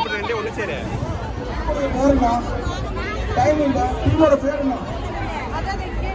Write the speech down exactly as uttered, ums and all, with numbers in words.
எப்படி ரெண்டே ஒன்று சரி டைம் இல்லை டீமோட பேருங்க அதான்